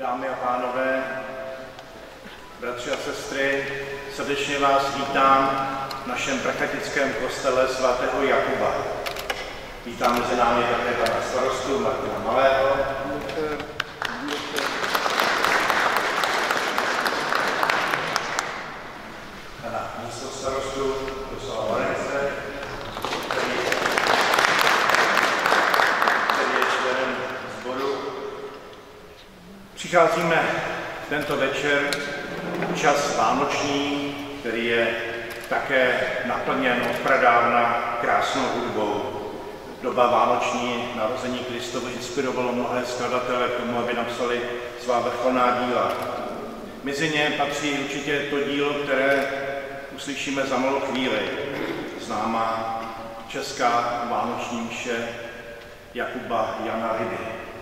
Dámy a pánové, bratři a sestry, srdečně vás vítám v našem prachatickém kostele svatého Jakuba. Vítám mezi námi také pana starostu Martina Malého, pana místostarostu Ruslava Varence, který je členem sboru. Přicházíme tento večer, čas vánoční, který je také naplněn od pradávna krásnou hudbou. Doba vánoční narození Kristovo inspirovalo mnohé skladatele k tomu, aby napsali svá vrcholná díla. Mezi ně patří určitě to dílo, které uslyšíme za malou chvíli. Známá česká vánoční mše Jakuba Jana Ryby.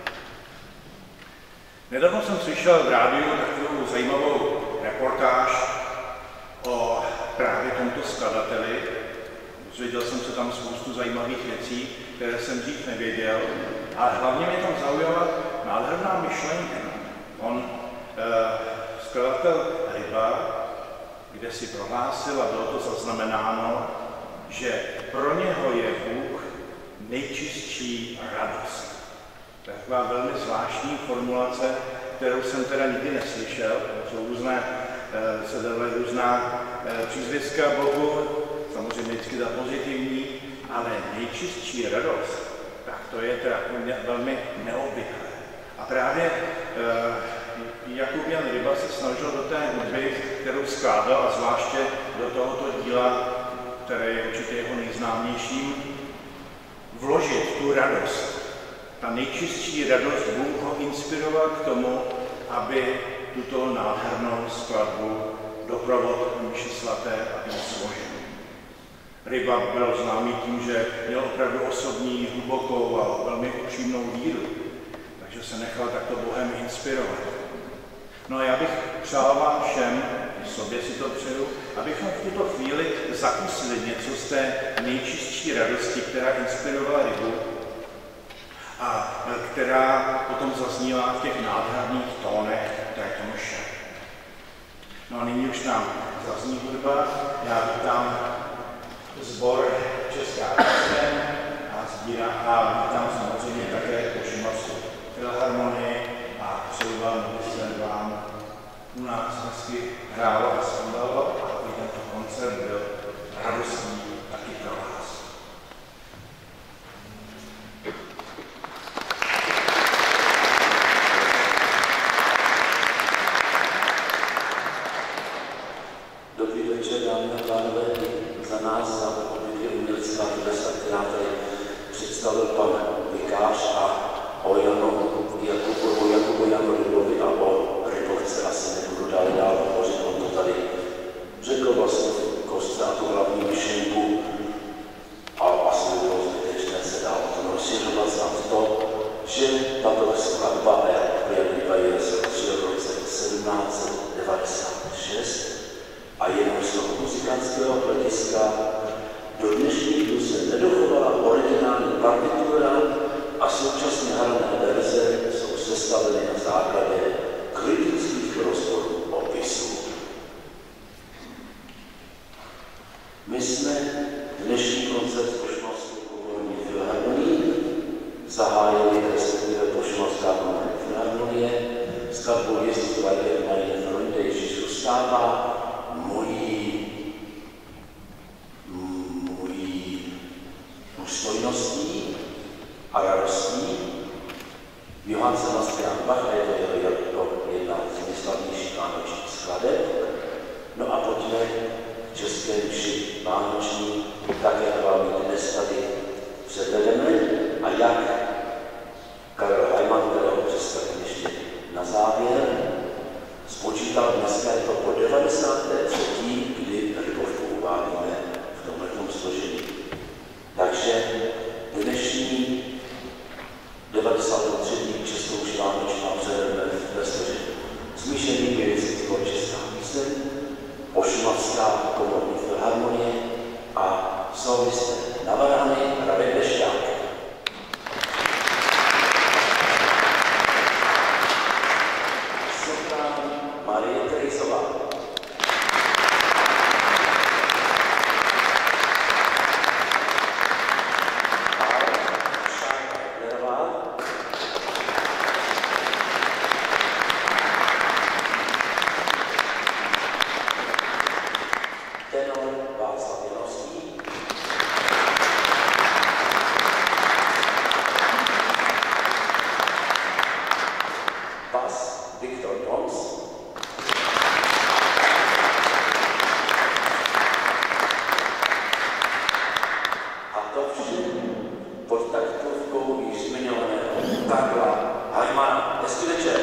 Nedávno jsem slyšel v rádiu takovou zajímavou reportáž o právě tomto skladateli. Dozvěděl jsem se tam spoustu zajímavých věcí, které jsem dřív nevěděl, ale hlavně mě tam zaujala nádherná myšlenka. On, skladatel Ryba, kde si prohlásil, a bylo to zaznamenáno, že pro něho je Bůh nejčistší radost. Taková velmi zvláštní formulace, kterou jsem teda nikdy neslyšel. Jsou se dávají různá přízviska Bohu, samozřejmě vždycky za pozitivní, ale nejčistší radost, tak to je teda velmi neobvyklé. A právě Jakub Jan Ryba se snažil do té hudby, kterou skládal, a zvláště do tohoto díla, které je určitě jeho nejznámějším, vložit tu radost. Ta nejčistší radost, Bůh ho inspiroval k tomu, aby tuto nádhernou skladbu doprovod mši svaté a složil. Ryba byl známý tím, že měl opravdu osobní, hlubokou a velmi upřímnou víru, takže se nechal takto Bohem inspirovat. No a já bych přál vám všem, i sobě si to přeju, abychom v tuto chvíli zakusili něco z té nejčistší radosti, která inspirovala Rybu, a která potom zaznívá v těch nádherných tónech této mše. No a nyní už nám zazní hudba. Já vítám sbor Česká píseň a vítám samozřejmě také Šumavskou filharmonii a přeju vám, aby se vám u nás hezky hrálo a zpívalo, a aby tento koncert byl radostný taky pro vás. Představil pan vikář a o Jakubu Janu Rybovi a o Rybovce asi nebudu dál hovořit, on to tady řekl vlastně v kostce a tu hlavní myšlenku a asi by bylo zbytečné se dál o tom rozšiřovat snad to, že tato skladba Jan Ryba je z roce 1796 a jenom z toho muzikantského hlediska do dnešních dnů se nedochovala originální partitura a současně hrané verze jsou sestaveny na základě kritických rozborů opisů. My jsme dnešní koncert Pošumovské komorní filharmonie zahájili, respektive Pošumovská komorní filharmonie, skladbou Jezus Weiger Marie Freunde, Ježíš zůstává mojí důstojností a radostí. Johann Sebastian Bach, a je to jedna z nejslavnějších vánočních skladeb. No a pojďme v české mši vánoční, tak jak vám ji dnes tady předvedeme, a jak Karel Heimann, kterého představím ještě na závěr, spočítal dneska je to po 93. kdy Rybovku uvádíme v tomhletom složení. Takže dnešní 93. českou vánoční převedeme ve složení smíšený pěvictvo Česká píseň, Pošumovská komorní filharmonie a solisté na varhany Radek Dešťák. Tak byla Hajmana. Hezký večer.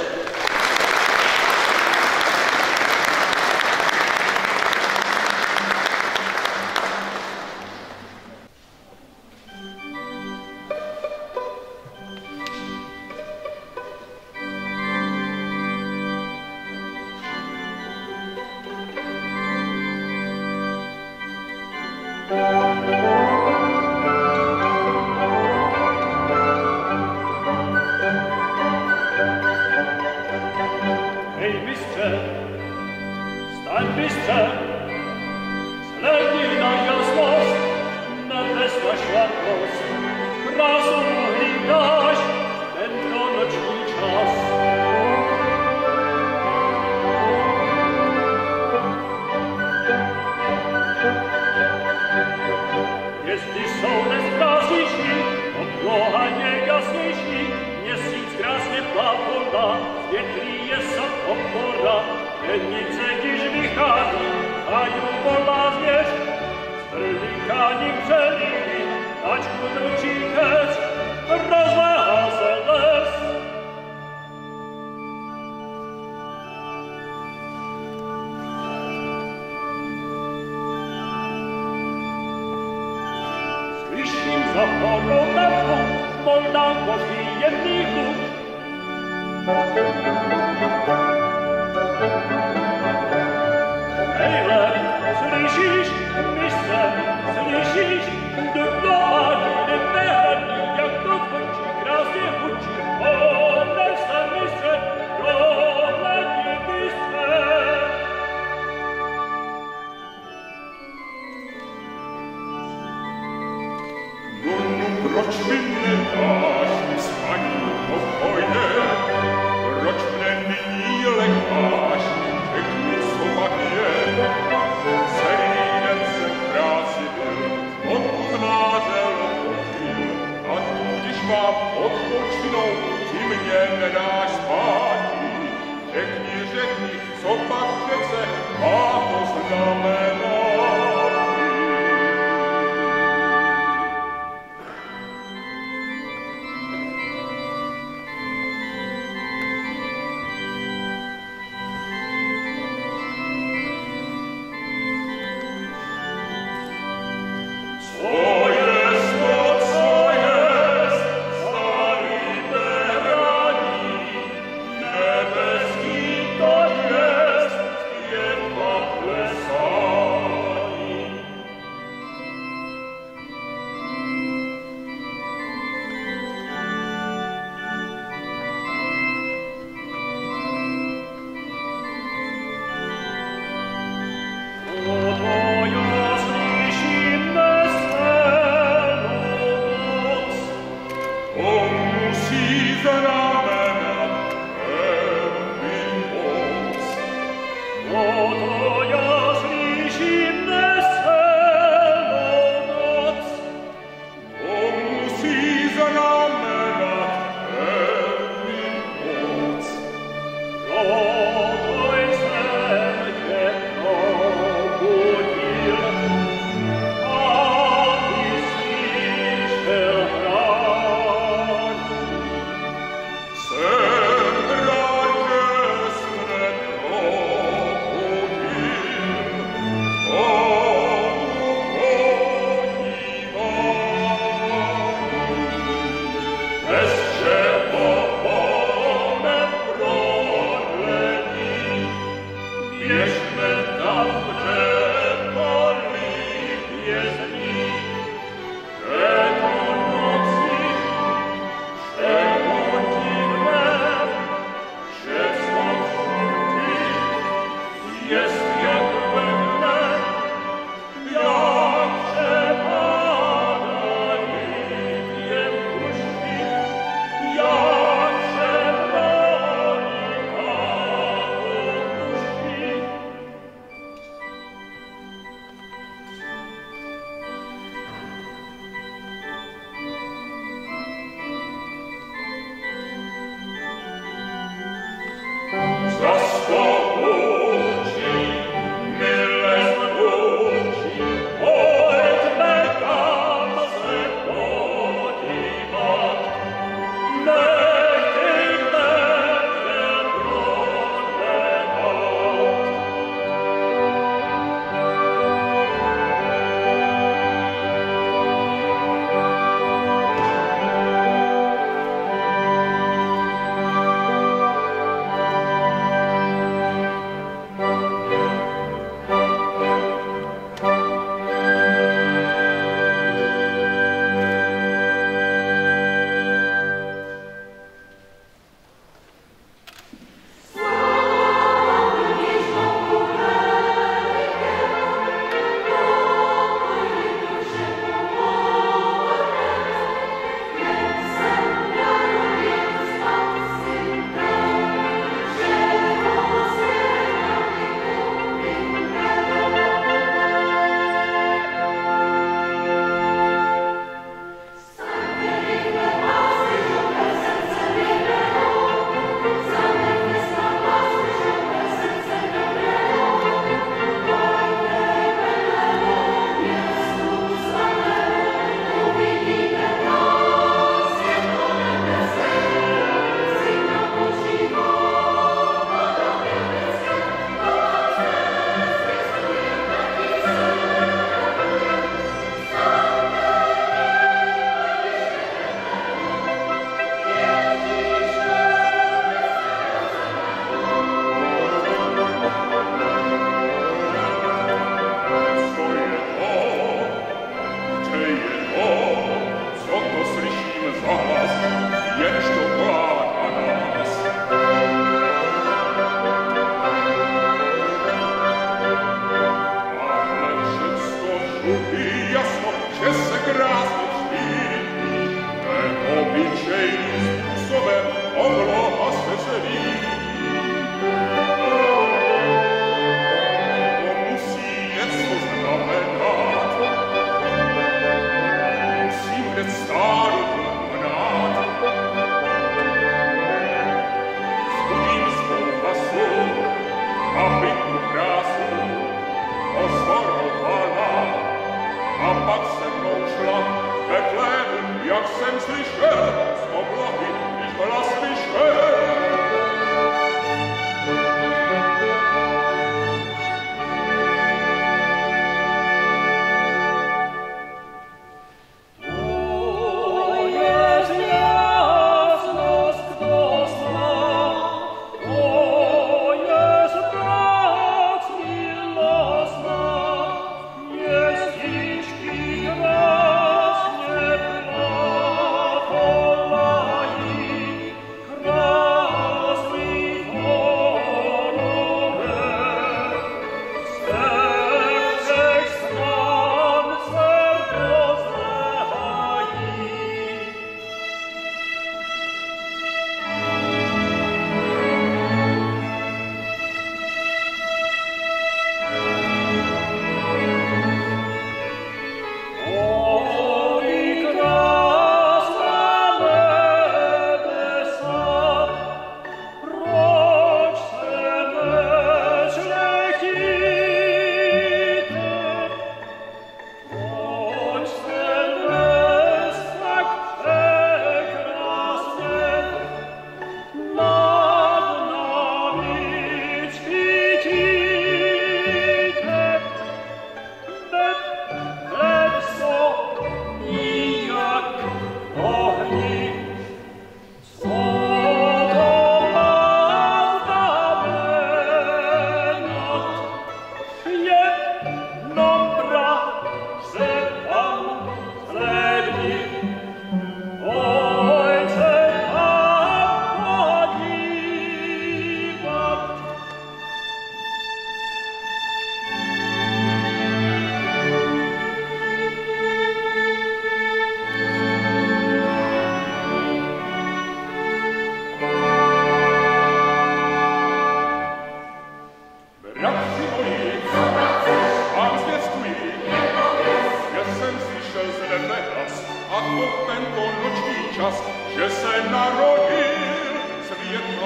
že se narodil světlo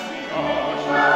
Mesiáš.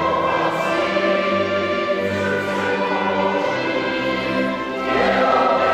Yeah.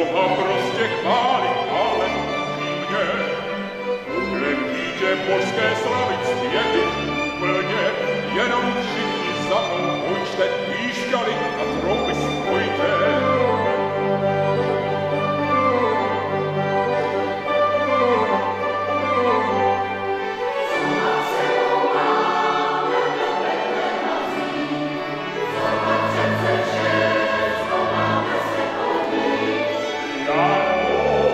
Boha prostě chválit, ale upřímně. Uklidíte božské slavy ctěty úplně, jenom všichni za mnou pojďte, píšťali a trouby spojte. Ja,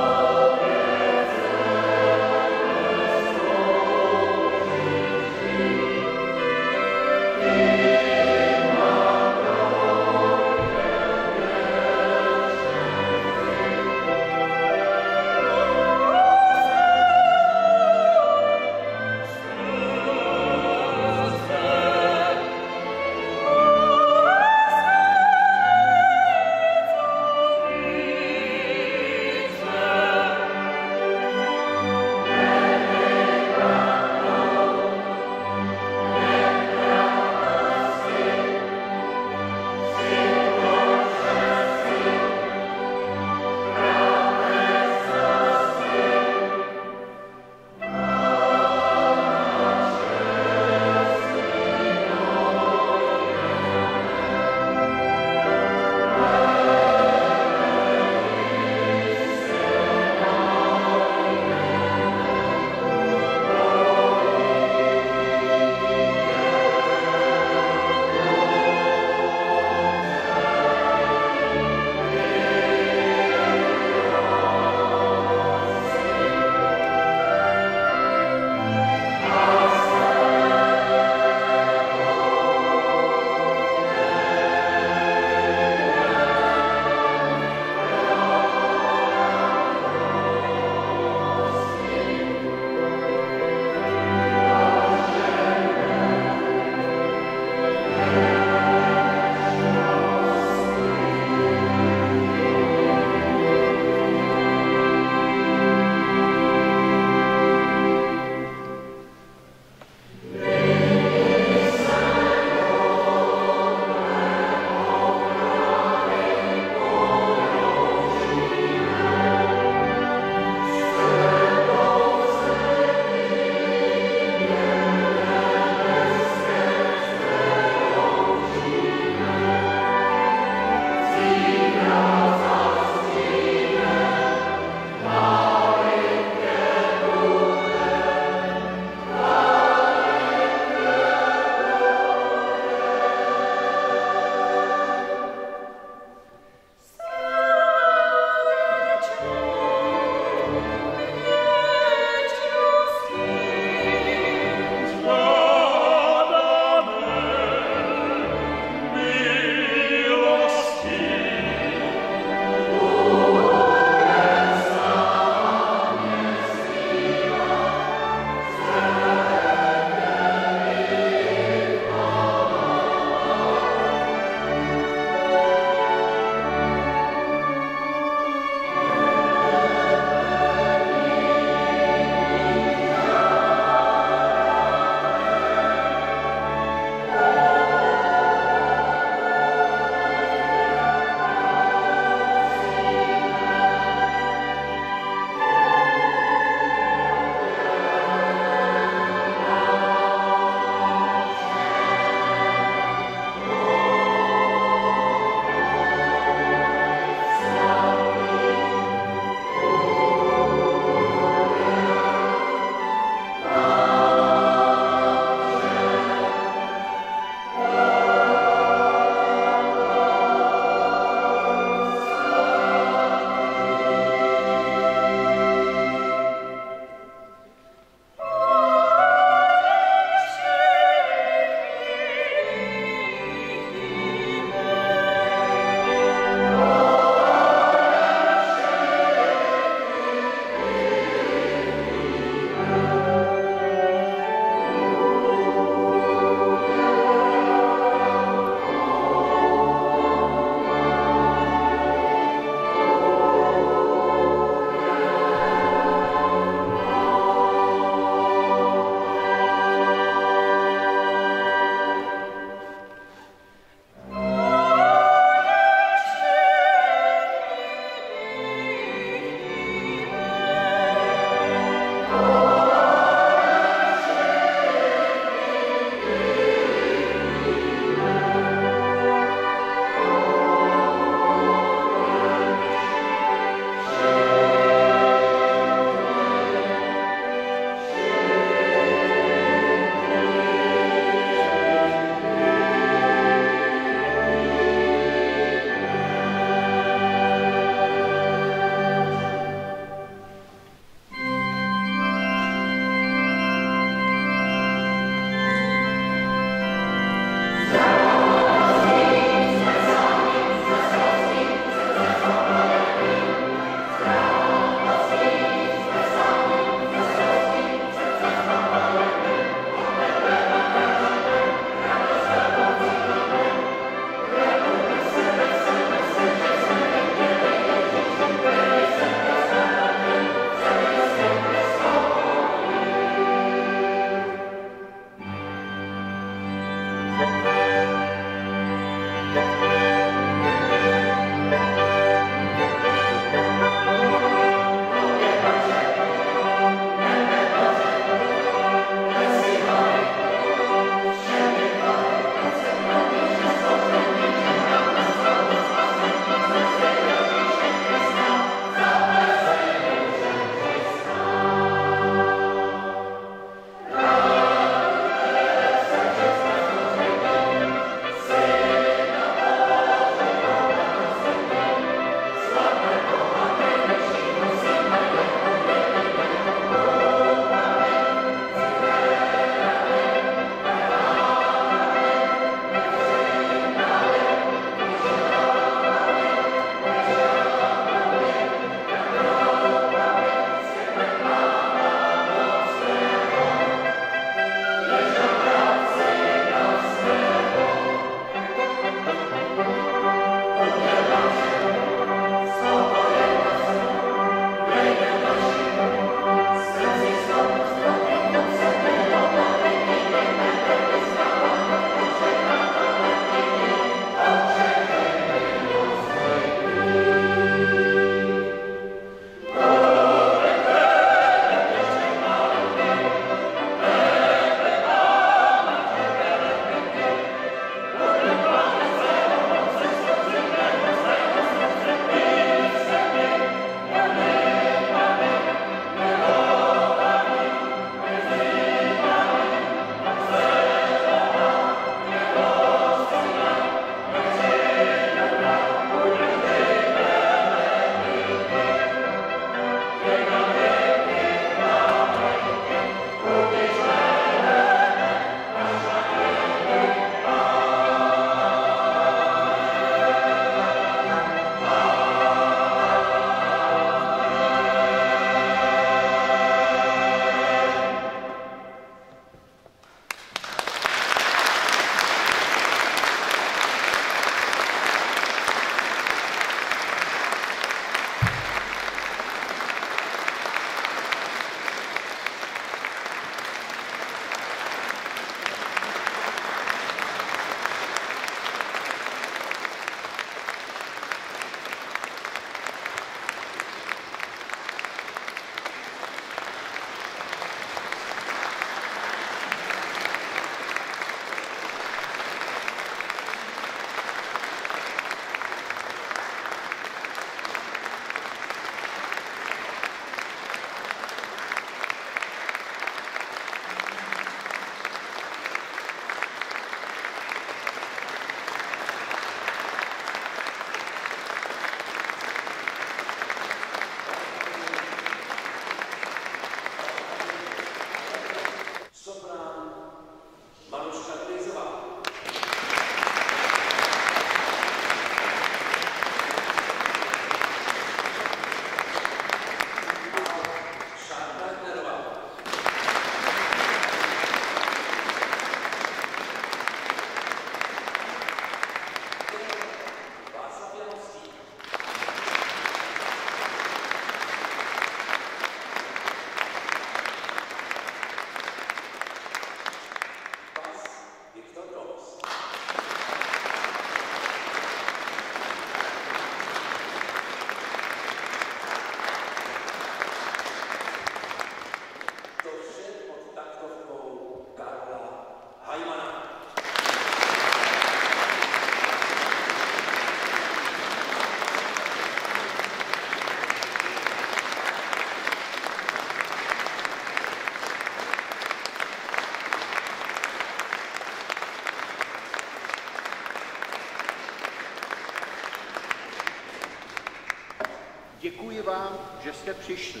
Děkuji vám, že jste přišli.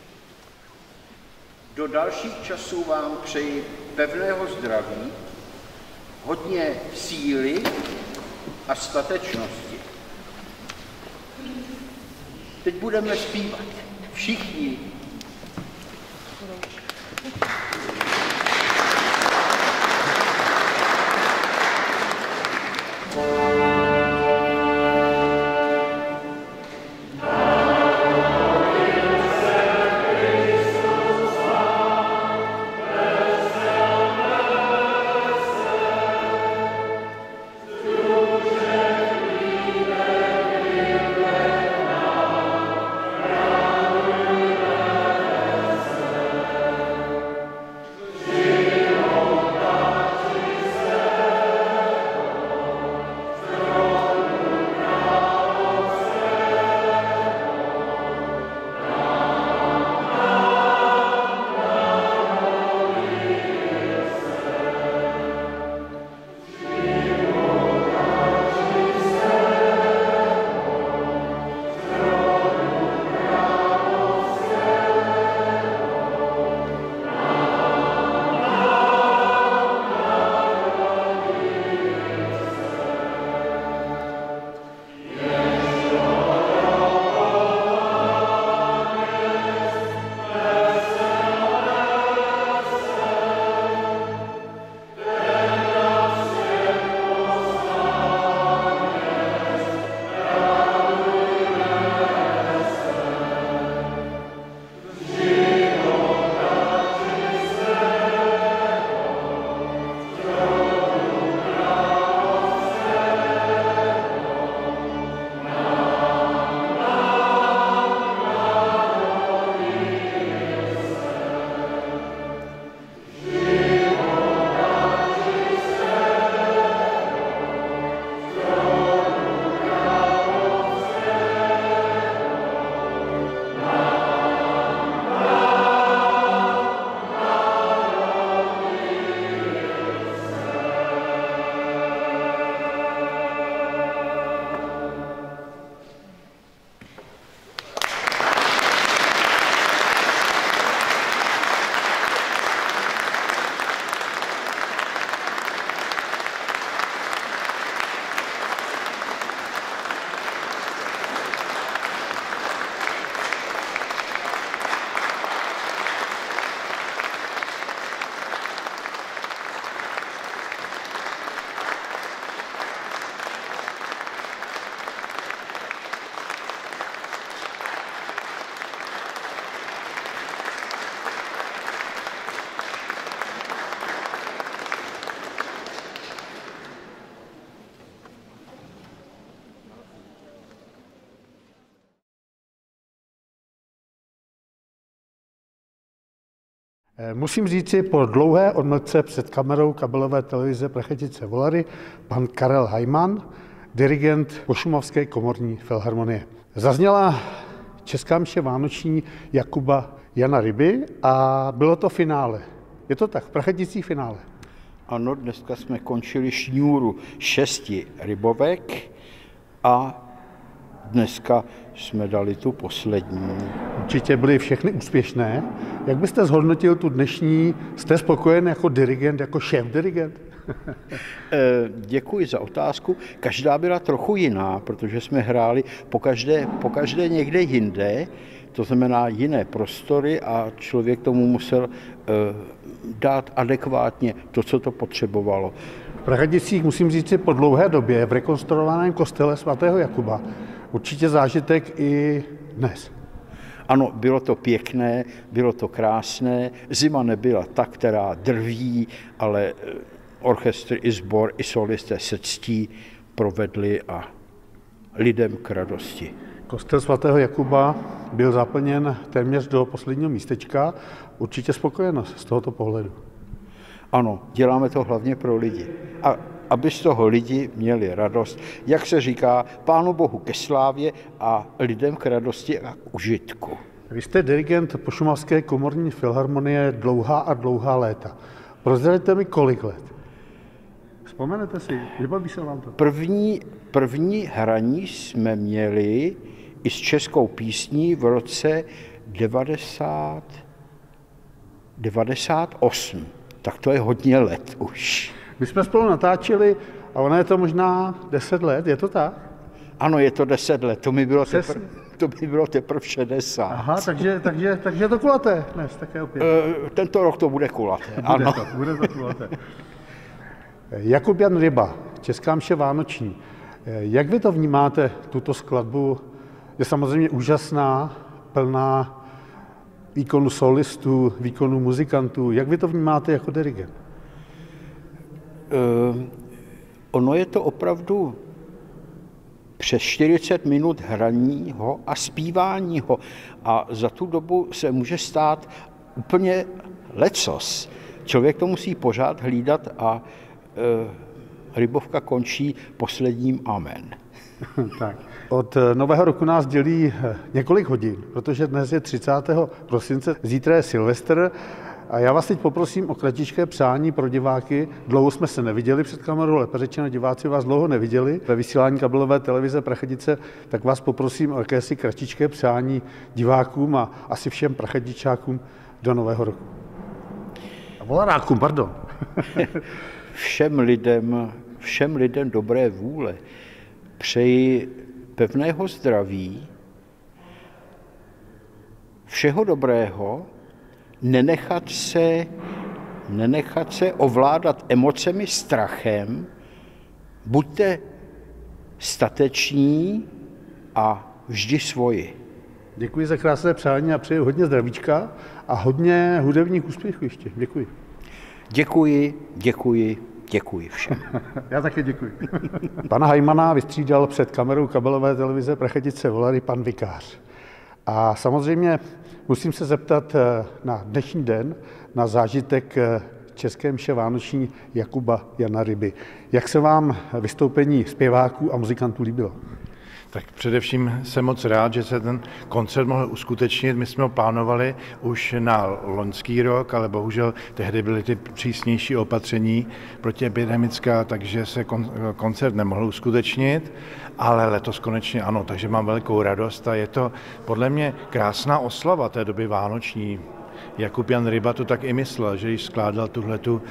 Do dalších časů vám přeji pevného zdraví, hodně síly a statečnosti. Teď budeme zpívat. Všichni. Musím říci, po dlouhé odmlce před kamerou kabelové televize Prachetice Volary pan Karel Hajman, dirigent Pošumovské komorní filharmonie. Zazněla česká mše vánoční Jakuba Jana Ryby a bylo to finále. Je to tak, v Pracheticích finále. Ano, dneska jsme končili šňůru 6 rybovek a dneska jsme dali tu poslední. Určitě byly všechny úspěšné. Jak byste zhodnotil tu dnešní? Jste spokojen jako dirigent, jako šéf-dirigent? Děkuji za otázku. Každá byla trochu jiná, protože jsme hráli pokaždé někde jinde, to znamená jiné prostory a člověk tomu musel dát adekvátně to, co to potřebovalo. V Prachaticích, musím říct, po dlouhé době v rekonstruovaném kostele svatého Jakuba určitě zážitek i dnes. Ano, bylo to pěkné, bylo to krásné, zima nebyla ta, která drví, ale orchestr i sbor, i solisté se ctí provedli a lidem k radosti. Kostel svatého Jakuba byl zaplněn téměř do posledního místečka. Určitě spokojenost z tohoto pohledu. Ano, děláme to hlavně pro lidi. A aby z toho lidi měli radost, jak se říká, Pánu Bohu ke slávě a lidem k radosti a k užitku. Vy jste dirigent Pošumovské komorní filharmonie dlouhá léta. Prozraďte mi, kolik let? Vzpomenete si, vybaví se vám to? První hraní jsme měli i s českou písní v roce 98. Tak to je hodně let už. My jsme spolu natáčeli a ono je to možná 10 let, je to tak? Ano, je to 10 let, to mi bylo teprve 60. Aha, takže je to kulaté dnes, také opět. Tento rok to bude kulaté, ano. Bude to kulaté. Jakub Jan Ryba, Česká mše vánoční. Jak vy to vnímáte, tuto skladbu? Je samozřejmě úžasná, plná výkonu solistů, výkonu muzikantů. Jak vy to vnímáte jako dirigent? Ono je to opravdu přes 40 minut hraního a zpíváního a za tu dobu se může stát úplně lecos. Člověk to musí pořád hlídat a Rybovka končí posledním amen. Tak. Od Nového roku nás dělí několik hodin, protože dnes je 30. prosince, zítra je Silvestr. A já vás teď poprosím o kratičké přání pro diváky. Dlouho jsme se neviděli před kamerou, lépe řečeno, diváci vás dlouho neviděli ve vysílání kabelové televize Prachetice, tak vás poprosím o jakési kratičké přání divákům a asi všem prachetičákům do Nového roku. A volarákům, pardon. Všem lidem dobré vůle. Přeji pevného zdraví, všeho dobrého, nenechat se ovládat emocemi, strachem, buďte stateční a vždy svoji. Děkuji za krásné přání a přeji hodně zdravíčka a hodně hudebních úspěchů ještě. Děkuji. Děkuji všem. Já také děkuji. Pana Hajmana vystřídal před kamerou kabelové televize Prachetice Volary pan vikář. A samozřejmě musím se zeptat na dnešní den, na zážitek České mše vánoční Jakuba Jana Ryby. Jak se vám vystoupení zpěváků a muzikantů líbilo? Tak především jsem moc rád, že se ten koncert mohl uskutečnit. My jsme ho plánovali už na loňský rok, ale bohužel tehdy byly ty přísnější opatření protiepidemická, takže se koncert nemohl uskutečnit, ale letos konečně ano, takže mám velkou radost a je to podle mě krásná oslava té doby vánoční. Jakub Jan Ryba to tak i myslel, že když skládal tuhletu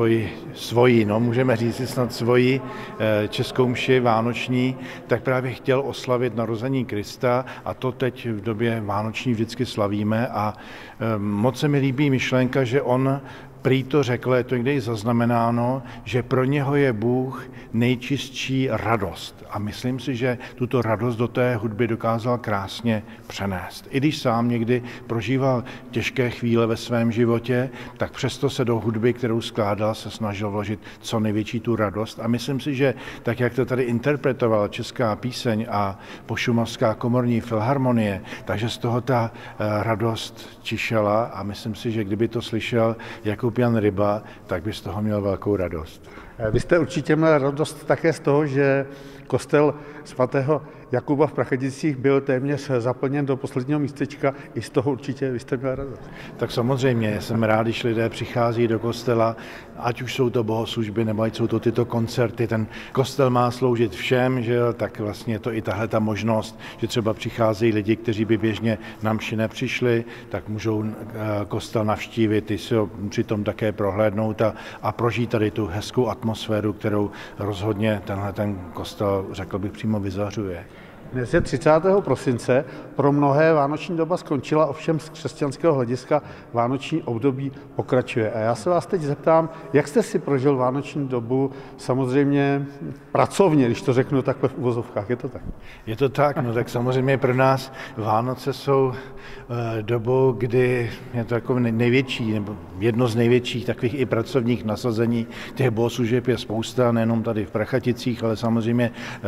svoji, můžeme říct snad svoji českou mši vánoční, tak právě chtěl oslavit narození Krista a to teď v době vánoční vždycky slavíme a moc se mi líbí myšlenka, že on prý to řekl, je to někde i zaznamenáno, že pro něho je Bůh nejčistší radost. A myslím si, že tuto radost do té hudby dokázal krásně přenést. I když sám někdy prožíval těžké chvíle ve svém životě, tak přesto se do hudby, kterou skládal, se snažil vložit co největší tu radost. A myslím si, že tak, jak to tady interpretovala Česká píseň a Pošumovská komorní filharmonie, takže z toho ta radost čišela a myslím si, že kdyby to slyšel Jakub Jan Ryba, tak by z toho měl velkou radost. Vy jste určitě měl radost také z toho, že kostel svatého Jakuba v Prachaticích byl téměř zaplněn do posledního místečka. I z toho určitě vy jste měl radost. Tak samozřejmě, jsem rád, když lidé přichází do kostela, ať už jsou to bohoslužby, nebo ať jsou to tyto koncerty. Ten kostel má sloužit všem, že jo, tak vlastně je to i tahle ta možnost, že třeba přicházejí lidi, kteří by běžně na mši nepřišli, tak můžou kostel navštívit, i si ho přitom také prohlédnout a prožít tady tu hezkou atmosféru, kterou rozhodně tenhle ten kostel, řekl bych, přímo vyzařuje. Dnes je 30. prosince, pro mnohé vánoční doba skončila, ovšem z křesťanského hlediska vánoční období pokračuje. A já se vás teď zeptám, jak jste si prožil vánoční dobu, samozřejmě pracovně, když to řeknu takhle v uvozovkách, je to tak? Je to tak, no tak samozřejmě pro nás Vánoce jsou dobou, kdy je to jako největší, nebo jedno z největších takových i pracovních nasazení. Těch bohoslužeb je spousta, nejenom tady v Prachaticích, ale samozřejmě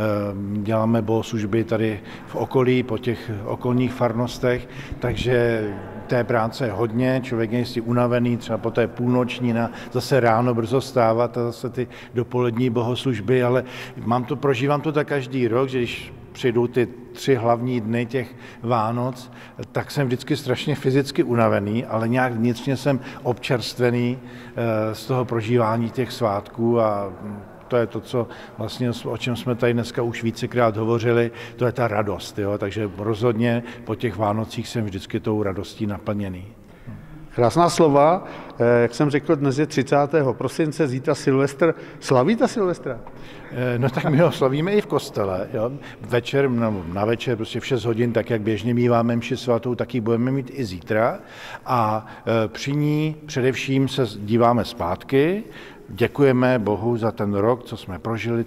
děláme bohoslužby tady v okolí, po těch okolních farnostech, takže té práce je hodně, člověk je jistě unavený, třeba po té půlnoční, zase ráno brzo stávat a zase ty dopolední bohoslužby, ale prožívám to tak každý rok, že když přijdou ty 3 hlavní dny těch Vánoc, tak jsem vždycky strašně fyzicky unavený, ale nějak vnitřně jsem občerstvený z toho prožívání těch svátků a To je to, co vlastně, o čem jsme tady dneska už vícekrát hovořili, to je ta radost. Jo? Takže rozhodně po těch Vánocích jsem vždycky tou radostí naplněný. Krásná slova. Jak jsem řekl, dnes je 30. prosince, zítra Silvestr. Slavíte Silvestra? No tak my ho slavíme i v kostele. Jo? Večer, na večer, prostě v 6 hodin, tak jak běžně míváme mši svatou, tak ji budeme mít i zítra. A při ní především se díváme zpátky, děkujeme Bohu za ten rok, co jsme prožili,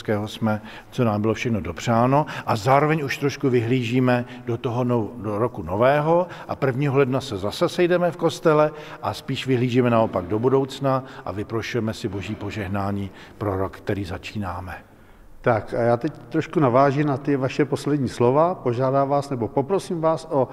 co nám bylo všechno dopřáno a zároveň už trošku vyhlížíme do toho do roku nového a 1. ledna se zase sejdeme v kostele a spíš vyhlížíme naopak do budoucna a vyprošujeme si Boží požehnání pro rok, který začínáme. Tak a já teď trošku navážu na ty vaše poslední slova, požádám vás nebo poprosím vás o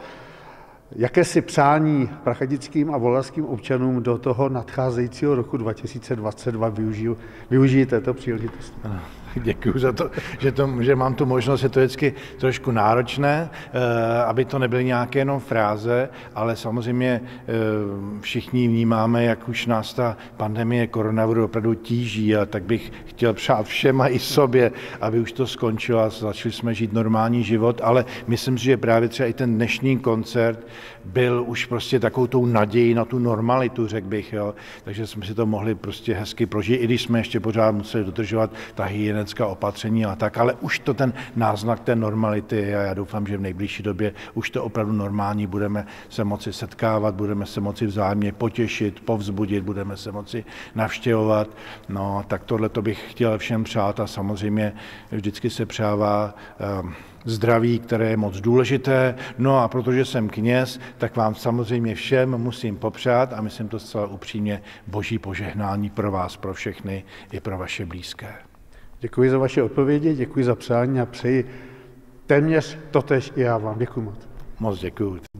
jakési přání prachatickým a volarským občanům do toho nadcházejícího roku 2022 využijí této příležitosti. Děkuji za to, že mám tu možnost, je to vždycky trošku náročné, aby to nebyly nějaké jenom fráze, ale samozřejmě všichni vnímáme, jak už nás ta pandemie koronaviru opravdu tíží a tak bych chtěl přát všem a i sobě, aby už to skončilo a začali jsme žít normální život, ale myslím si, že právě třeba i ten dnešní koncert byl už prostě takovou tou nadějí na tu normalitu, řekl bych, jo. Takže jsme si to mohli prostě hezky prožít, i když jsme ještě pořád museli dodržovat ta hygienická opatření a tak, ale už to ten náznak té normality a já doufám, že v nejbližší době už to opravdu normální, budeme se moci setkávat, budeme se moci vzájemně potěšit, povzbudit, budeme se moci navštěvovat, no tak tohle to bych chtěl všem přát a samozřejmě vždycky se přává zdraví, které je moc důležité. No a protože jsem kněz, tak vám samozřejmě všem musím popřát a myslím to zcela upřímně Boží požehnání pro vás, pro všechny i pro vaše blízké. Děkuji za vaše odpovědi, děkuji za přání a přeji téměř totéž i já vám. Děkuji moc. Moc děkuji.